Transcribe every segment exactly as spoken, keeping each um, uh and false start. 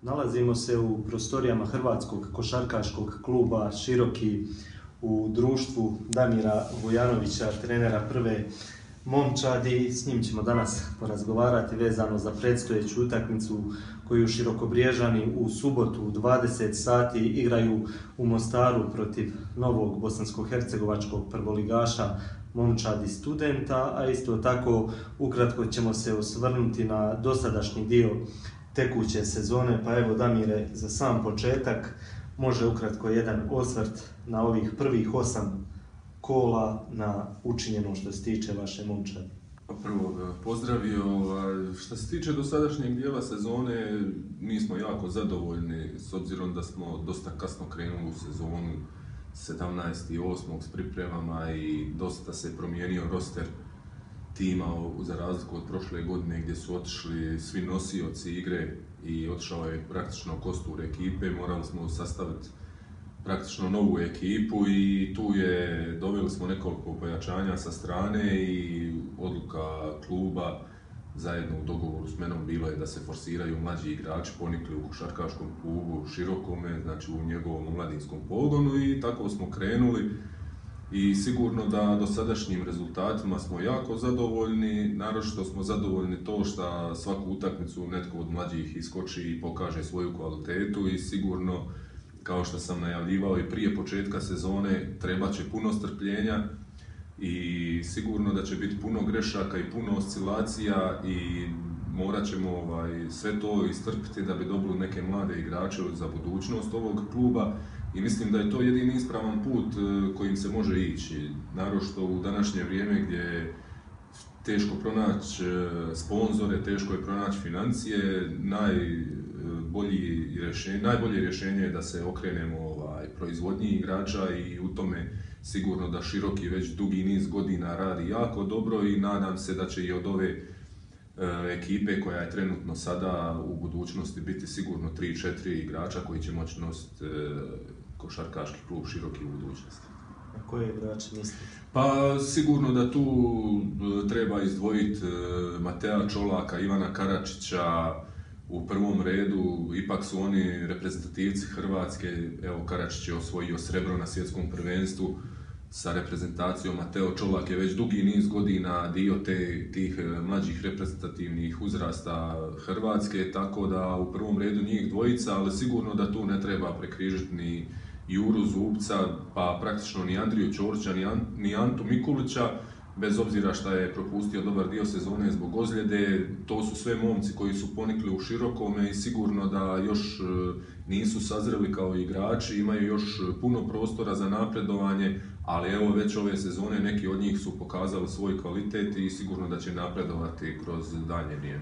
Nalazimo se u prostorijama Hrvatskog košarkaškog kluba Široki u društvu Damira Vujanovića, trenera prve momčadi. S njim ćemo danas porazgovarati vezano za predstojeću utakmicu koju Širokobriježani u subotu u dvadeset sati igraju u Mostaru protiv novog bosansko-hercegovačkog prvoligaša Momčadi Studenta, a isto tako ukratko ćemo se osvrnuti na dosadašnji dio tekuće sezone. Pa evo Damire, za sam početak može ukratko jedan osvrt na ovih prvih osam kola na učinjeno što se tiče vaše momčadi. Prvo pozdravio, što se tiče dosadašnjeg dijela sezone, mi smo jako zadovoljni s obzirom da smo dosta kasno krenuli u sezonu sedamnaestog osmog s pripremama i dosta se promijenio roster tima za razliku od prošle godine gdje su otišli svi nosioci igre i otišao je praktično kostur ekipe. Morali smo sastaviti praktično novu ekipu i tu je, doveli smo nekoliko pojačanja sa strane i odluka kluba zajedno u dogovoru s menom bilo je da se forsiraju mlađi igrači ponikli u košarkaškom klubu Širokome, znači u njegovom omladinskom pogonu, i tako smo krenuli. I sigurno da dosadašnjim rezultatima smo jako zadovoljni, naročito smo zadovoljni to što svaku utakmicu netko od mlađih iskoči i pokaže svoju kvalitetu i sigurno, kao što sam najavljivao i prije početka sezone, treba će puno strpljenja i sigurno da će biti puno grešaka i puno oscilacija i morat ćemo ovaj, sve to istrpiti da bi dobili neke mlade igrače za budućnost ovog kluba. I mislim da je to jedini ispravan put kojim se može ići, naročito u današnje vrijeme gdje je teško pronaći sponzore, teško je pronaći financije. Najbolji rješenje, najbolje rješenje je da se okrenemo ovaj, proizvodnji igrača i u tome sigurno da Široki već dugi niz godina radi jako dobro i nadam se da će i od ove ekipe koja je trenutno sada u budućnosti biti sigurno tri četiri igrača koji će moći nositi košarkaški klub Široki u budućnosti. A koje igrače mislite? Pa sigurno da tu treba izdvojiti Matea Čolaka, Ivana Karačića u prvom redu, ipak su oni reprezentativci Hrvatske. Evo, Karačić je osvojio srebro na svjetskom prvenstvu sa reprezentacijom. Mateo Čolak je već dugi niz godina dio te, tih mlađih reprezentativnih uzrasta Hrvatske, tako da u prvom redu njih dvojica, ali sigurno da tu ne treba prekrižiti ni Juru Zubca, pa praktično ni Andriju Ćorića, ni, An, ni Antu Mikulića, bez obzira što je propustio dobar dio sezone zbog ozljede. To su sve momci koji su ponikli u Širokome i sigurno da još nisu sazreli kao igrači, imaju još puno prostora za napredovanje, ali evo već ove sezone neki od njih su pokazali svoj kvalitet i sigurno da će napredovati kroz daljnje vrijeme.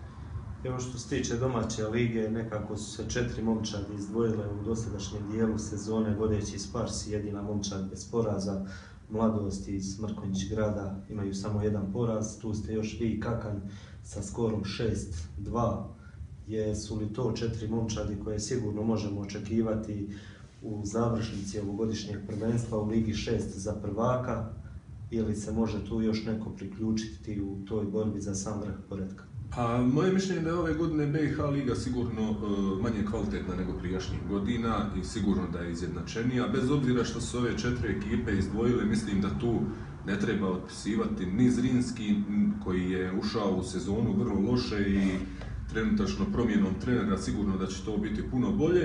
Evo, što se tiče domaće lige, nekako su se četiri momčadi izdvojile u dosadašnjem dijelu sezone, vodeći Spars, jedina momčad bez poraza. Mladost iz Mrkonjić Grada imaju samo jedan poraz, tu ste još vi i Kakanj sa skorom šest dva. Jesu li to četiri momčadi koje sigurno možemo očekivati u završnici ovogodišnjeg prvenstva u Ligi šest za prvaka, ili se može tu još neko priključiti u toj borbi za sam vrh poretka? Pa, moje mišljenje je da je ove godine B i H liga sigurno uh, manje kvalitetna nego prijašnjih godina i sigurno da je izjednačenija. Bez obzira što su ove četiri ekipe izdvojile, mislim da tu ne treba otpisivati ni Zrinski koji je ušao u sezonu vrlo loše i trenutačno promjenom trenera sigurno da će to biti puno bolje.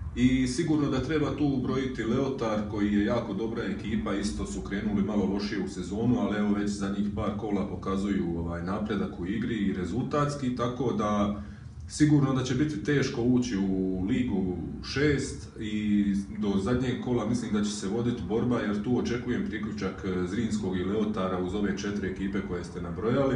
I sigurno da treba tu ubrojiti Leotar koji je jako dobra ekipa, isto su krenuli malo lošije u sezonu, ali evo već za njih par kola pokazuju ovaj napredak u igri i rezultatski, tako da sigurno da će biti teško ući u Ligu šest i do zadnjeg kola mislim da će se voditi borba, jer tu očekujem priključak Zrinskog i Leotara uz ove četiri ekipe koje ste nabrojali.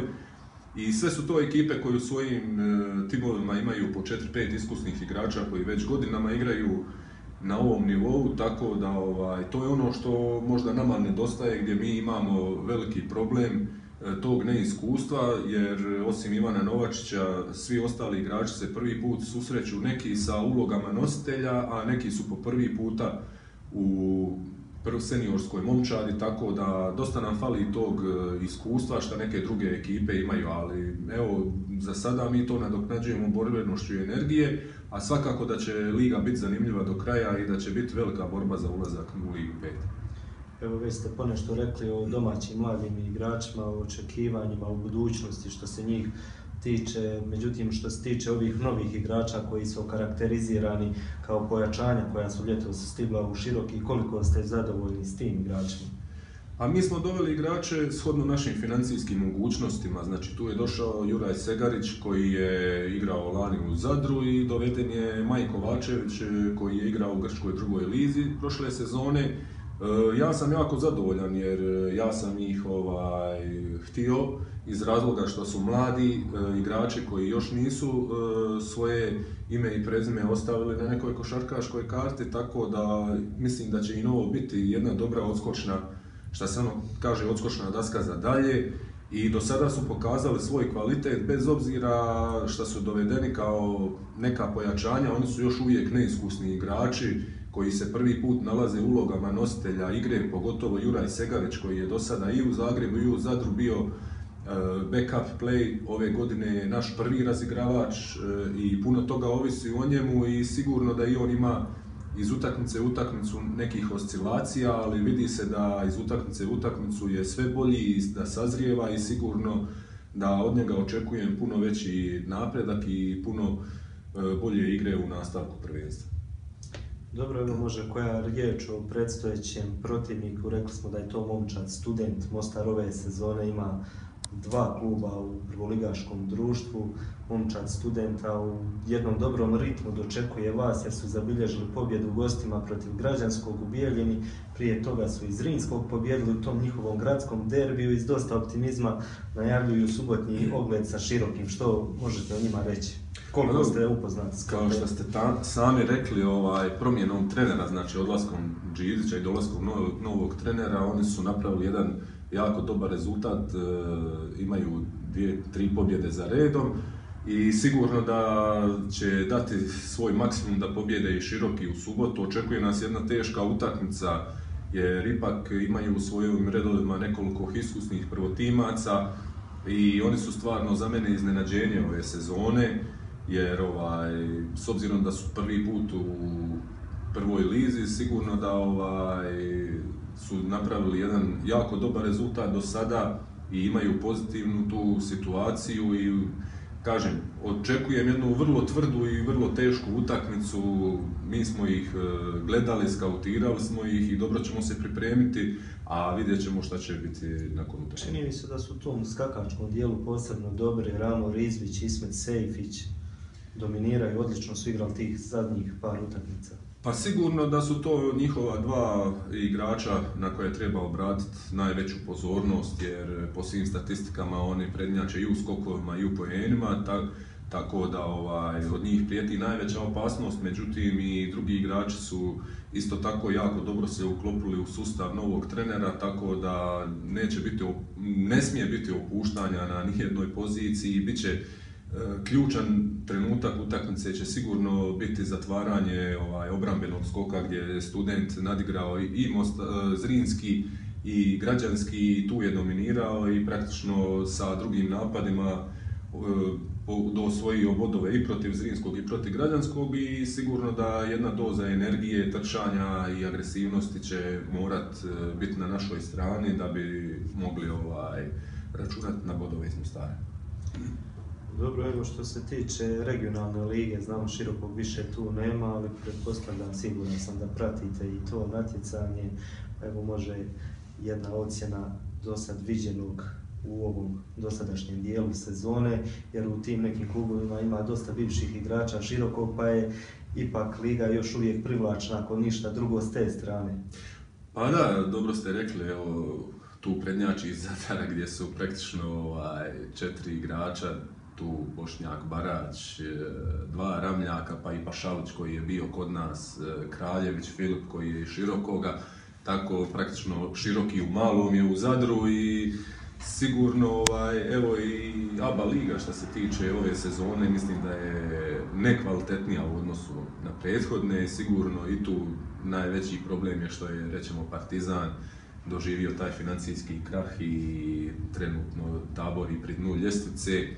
I sve su to ekipe koje u svojim e, timovima imaju po četiri pet iskusnih igrača koji već godinama igraju na ovom nivou, tako da ovaj, to je ono što možda nama nedostaje, gdje mi imamo veliki problem e, tog neiskustva, jer osim Ivana Novačića svi ostali igrači se prvi put susreću, neki sa ulogama nositelja, a neki su po prvi puta u prvo seniorskoj momčadi, tako da dosta nam fali tog iskustva što neke druge ekipe imaju, ali evo, za sada mi to nadoknađujemo borbenošću i energije, a svakako da će liga biti zanimljiva do kraja i da će biti velika borba za ulazak u Ligu pet. Evo, već ste ponešto rekli o domaćim mladim igračima, o očekivanjima u budućnosti što se njih tiče, međutim što se tiče ovih novih igrača koji su okarakterizirani kao pojačanja koja su ljetos stigla u Široki, koliko ste zadovoljni s tim igračima? A mi smo doveli igrače shodno našim financijskim mogućnostima, znači tu je došao Juraj Segarić koji je igrao lani u Zadru i doveden je Maj Kovačević koji je igrao u grčkoj drugoj lizi prošle sezone. Ja sam jako zadovoljan jer ja sam ih ovaj, htio iz razloga što su mladi igrači koji još nisu svoje ime i prezime ostavili na nekoj košarkaškoj karti, tako da mislim da će i novo biti jedna dobra odskočna, šta se ono kaže, odskočna daska za dalje. I do sada su pokazali svoj kvalitet, bez obzira što su dovedeni kao neka pojačanja, oni su još uvijek neiskusni igrači koji se prvi put nalaze u ulogama nositelja igre, pogotovo Juraj Segarić koji je do sada i u Zagrebu i u Zadru bio backup play, ove godine je naš prvi razigravač i puno toga ovisi o njemu i sigurno da i on ima iz utakmice u utakmicu nekih oscilacija, ali vidi se da iz utakmice u utakmicu je sve bolji i da sazrijeva i sigurno da od njega očekujem puno veći napredak i puno bolje igre u nastavku prvenstva. Dobro, evo može koja riječ o predstojećem protivniku, rekli smo da je to Momčad Student. Mostar ove sezone ima dva kluba u prvoligaškom društvu. Momčad Studenta u jednom dobrom ritmu dočekuje vas jer su zabilježili pobjedu u gostima protiv Građanskog u Bijeljini. Prije toga su iz Zrinskog pobjedili u tom njihovom gradskom derbiju i s dosta optimizma najavljuju subotnji ogled sa Širokim. Što možete o njima reći? Koliko ste upoznati s Kao što ste ta, sami rekli, ovaj, promjenom trenera, znači odlaskom Džizića i dolaskom novog, novog trenera, oni su napravili jedan jako dobar rezultat, e, imaju dvije, tri pobjede za redom i sigurno da će dati svoj maksimum da pobjede i Široki u subotu. Očekuje nas jedna teška utakmica jer ipak imaju u svojim redovima nekoliko iskusnih prvotimaca i oni su stvarno za mene iznenađenje ove sezone. Jer ovaj, s obzirom da su prvi put u prvoj lizi, sigurno da ovaj, su napravili jedan jako dobar rezultat do sada i imaju pozitivnu tu situaciju i kažem, očekujem jednu vrlo tvrdu i vrlo tešku utakmicu. Mi smo ih gledali, skautirali smo ih i dobro ćemo se pripremiti, a vidjet ćemo šta će biti nakon utakmice. Čini mi se da su u tom skakačkom dijelu posebno dobri Ramo Rizvić, Ismet Sejfić. Dominiraju, odlično su igrali tih zadnjih par utakmica. Pa sigurno da su to njihova dva igrača na koje treba obratiti najveću pozornost, jer po svim statistikama oni prednjače i u skokovima i u poenima, ta, tako da ovaj, od njih prijeti najveća opasnost, međutim i drugi igrači su isto tako jako dobro se uklopili u sustav novog trenera, tako da neće biti, ne smije biti opuštanja na nijednoj poziciji i bit će ključan trenutak utakmice će sigurno biti zatvaranje ovaj, obrambenog skoka gdje je Student nadigrao i Most, Zrinski i Građanski, tu je dominirao i praktično sa drugim napadima osvojio bodove i protiv Zrinskog i protiv Građanskog i sigurno da jedna doza energije, trčanja i agresivnosti će morat biti na našoj strani da bi mogli ovaj, računati na bodove iz Mostara. Dobro, evo što se tiče regionalne lige, znamo Širokog više tu nema, ali pretpostavljam, siguran sam da pratite i to natjecanje. Evo može jedna ocjena do sad viđenog u ovom dosadašnjem dijelu sezone, jer u tim nekim klubovima ima dosta bivših igrača Širokog, pa je ipak liga još uvijek privlačna ako ništa drugo s te strane. Pa da, dobro ste rekli, evo tu prednjači iz Zadara gdje su praktično ovaj, četiri igrača, tu Bošnjak Barać, dva Ramljaka, pa i Pašalić koji je bio kod nas, Kraljević Filip koji je iz Širokoga, tako praktično Široki u malom je u Zadru i sigurno, ovaj, evo i ABA liga što se tiče ove sezone, mislim da je nekvalitetnija u odnosu na prethodne. Sigurno i tu najveći problem je što je, rećemo, Partizan doživio taj financijski krah i trenutno tabori pri dnu ljestvice. E,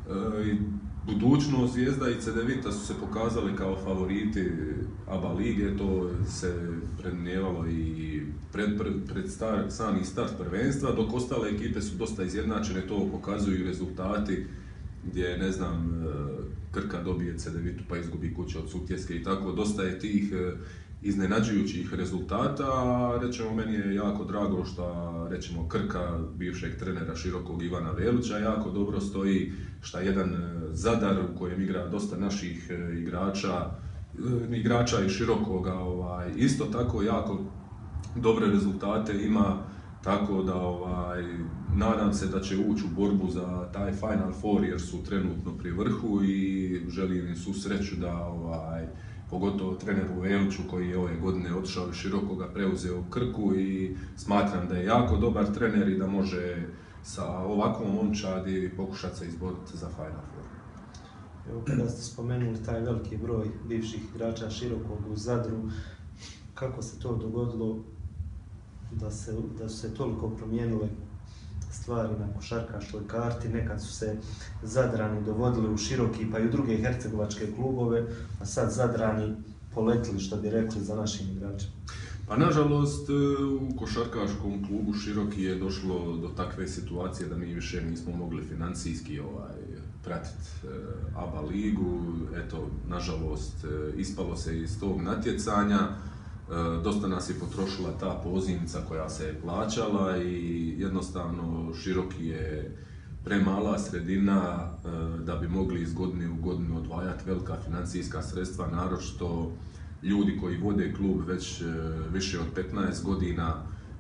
budućnost Zvijezda i Cedevita su se pokazali kao favoriti ABA lige, to se predmnijevalo i pred, pred, pred star, sami start prvenstva, dok ostale ekipe su dosta izjednačene, to pokazuju resultati gdje, ne znam, Krka dobije Cedevitu pa izgubi kuće od Sutjeske i tako, dosta je tih iznenađujućih rezultata. Rečemo, meni je jako drago što, rećemo, Krka bivšeg trenera Širokog Ivana Velića jako dobro stoji, što jedan Zadar u kojem igra dosta naših igrača, igrača iz Širokoga, ovaj, isto tako jako dobre rezultate ima, tako da ovaj, nadam se da će ući u borbu za taj Final Four jer su trenutno pri vrhu i želim im svu sreću da, ovaj, pogotovo treneru Veliću koji je ove godine otišao iz Širokoga, preuzeo Krku i smatram da je jako dobar trener i da može sa ovakvom momčadi pokušati se izboriti za Final Four. Evo, kada ste spomenuli taj veliki broj bivših igrača Širokog u Zadru, kako se to dogodilo da, se, da su se toliko promijenile stvari na košarkaškoj karti? Nekad su se Zadrani dovodili u Široki pa i u druge hercegovačke klubove, a sad Zadrani poletili, što bi rekli, za našim igračima. Pa nažalost u košarkaškom klubu Široki je došlo do takve situacije da mi više nismo mogli financijski ovaj, pratiti ABA ligu. Eto, nažalost, ispalo se iz tog natjecanja. Dosta nas je potrošila ta pozivnica koja se je plaćala i jednostavno Široki je premala sredina da bi mogli iz godine u godinu odvajati velika financijska sredstva, naročito ljudi koji vode klub već više od petnaest godina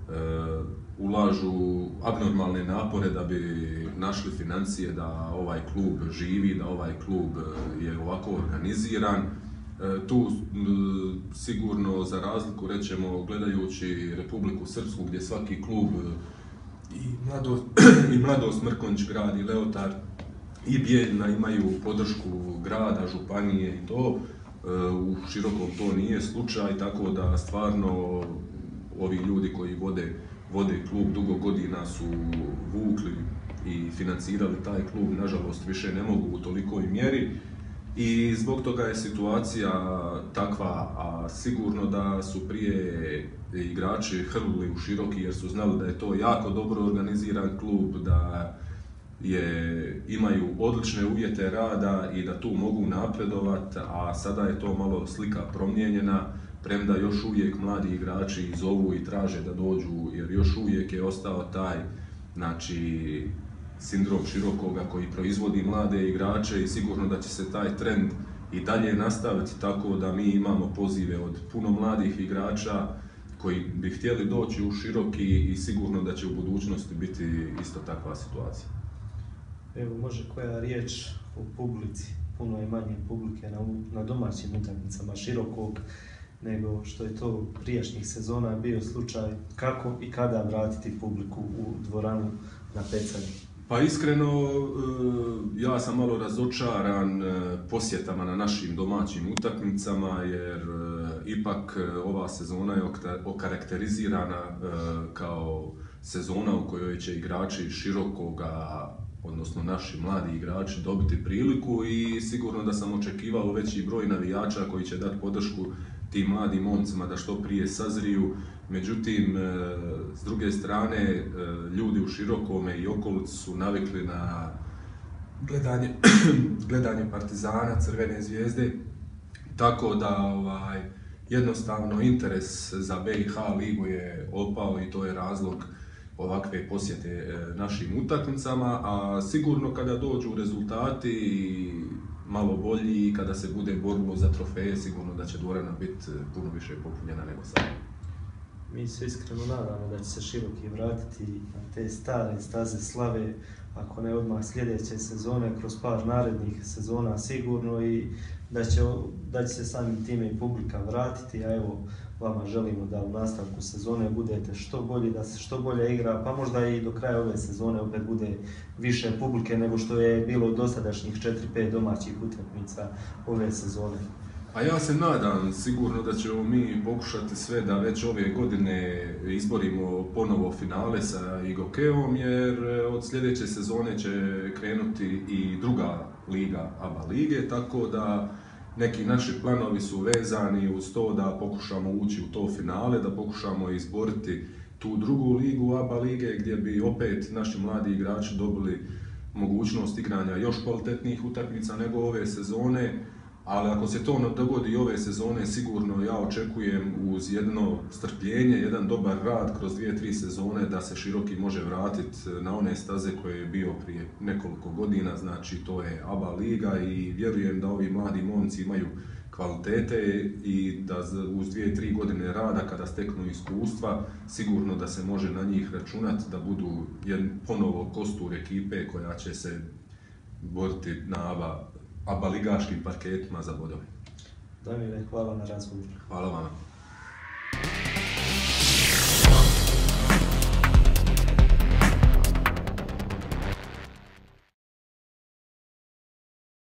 ulažu abnormalne napore da bi našli financije da ovaj klub živi, da ovaj klub je ovako organiziran. Tu sigurno, za razliku, rećemo, gledajući Republiku Srpsku gdje svaki klub i Mladost, i Mladost Mrkonjić grad i Leotar i Bijeljina imaju podršku grada, županije i to, u Širokom to nije slučaj, tako da stvarno ovi ljudi koji vode, vode klub dugo godina su vukli i financirali taj klub, nažalost više ne mogu u tolikoj mjeri. I zbog toga je situacija takva, a sigurno da su prije igrači hrlili u Široki jer su znali da je to jako dobro organiziran klub, da je, imaju odlične uvjete rada i da tu mogu napredovati, a sada je to malo slika promijenjena, premda još uvijek mladi igrači zovu i traže da dođu jer još uvijek je ostao taj, znači, sindrom Širokoga koji proizvodi mlade igrače i sigurno da će se taj trend i dalje nastaviti, tako da mi imamo pozive od puno mladih igrača koji bi htjeli doći u Široki i sigurno da će u budućnosti biti isto takva situacija. Evo, može koja riječ o publici? Puno je manje publike na, na domaćim utakmicama Širokog nego što je to prijašnjih sezona bio slučaj. Kako i kada vratiti publiku u dvoranu na Pecanje? Pa iskreno, ja sam malo razočaran posjetama na našim domaćim utakmicama jer ipak ova sezona je okarakterizirana kao sezona u kojoj će igrači Širokoga, odnosno naši mladi igrači, dobiti priliku i sigurno da sam očekivao veći broj navijača koji će dati podršku tim mladim momcima da što prije sazriju. Međutim, s druge strane, ljudi u Širokome i okolici su navikli na gledanje, gledanje Partizana, Crvene Zvijezde, tako da ovaj, jednostavno interes za B i H ligu je opao i to je razlog ovakve posjete našim utakmicama, a sigurno kada dođu rezultati malo bolji i kada se bude borilo za trofeje, sigurno da će dvorana biti puno više popunjena nego sada. Mi se iskreno nadamo da će se Široki vratiti na te stare staze slave, ako ne odmah sljedeće sezone, kroz par narednih sezona sigurno, i da će, da će se samim time i publika vratiti, a evo, vama želimo da u nastavku sezone budete što bolji, da se što bolje igra, pa možda i do kraja ove sezone opet bude više publike nego što je bilo dosadašnjih četiri pet domaćih utakmica ove sezone. A ja se nadam sigurno da ćemo mi pokušati sve da već ove godine izborimo ponovo finale sa Igokeom, jer od sljedeće sezone će krenuti i druga liga ABA lige, tako da neki naši planovi su vezani uz to da pokušamo ući u to finale, da pokušamo izboriti tu drugu ligu ABA lige gdje bi opet naši mladi igrači dobili mogućnost igranja još kvalitetnijih utakmica nego ove sezone. Ali ako se to ne dogodi ove sezone, sigurno ja očekujem uz jedno strpljenje, jedan dobar rad kroz dvije, tri sezone da se Široki može vratiti na one staze koje je bio prije nekoliko godina, znači to je ABA liga i vjerujem da ovi mladi momci imaju kvalitete i da uz dvije, tri godine rada kada steknu iskustva, sigurno da se može na njih računati da budu jedan ponovo kostur ekipe koja će se boriti na ABA ABA ligaškim parketima za bodove. Damire, hvala na razgovoru. Hvala vama.